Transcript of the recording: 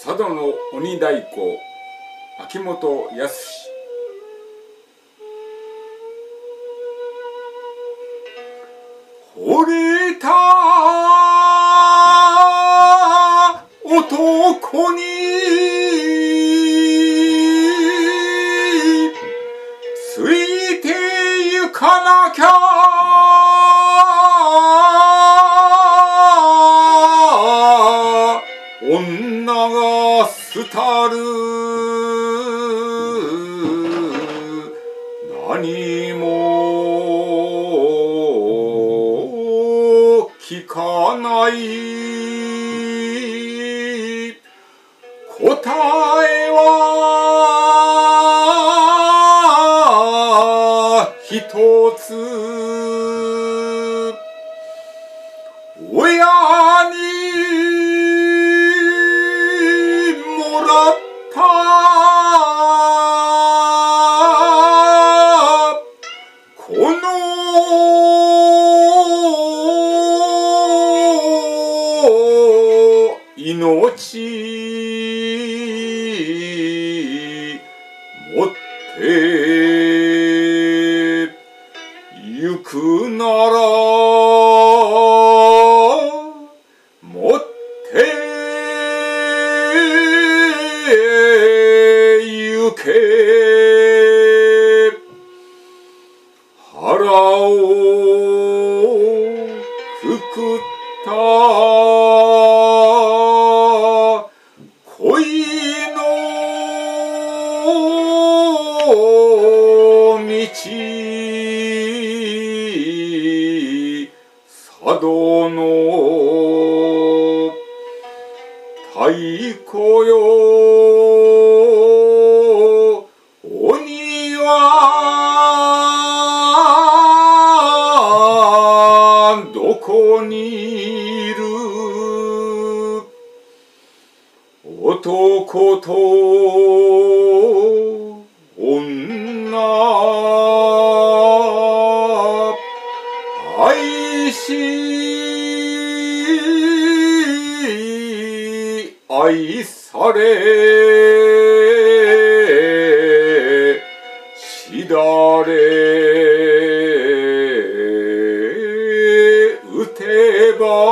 佐渡の鬼太鼓秋元康。惚れた男についてゆかなきゃ女が廃る。何も聞かない答えは一つ。親にもらったこの命持ってゆくなら持ってゆけ。腹をくくった恋の道、佐渡の太鼓よ鬼はどこにいる。男と女愛し愛されしだれ打てば